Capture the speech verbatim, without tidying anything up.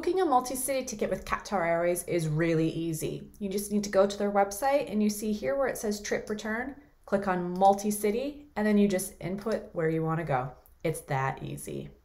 Booking a multi-city ticket with Qatar Airways is really easy. You just need to go to their website and you see here where it says trip return, click on multi-city, and then you just input where you want to go. It's that easy.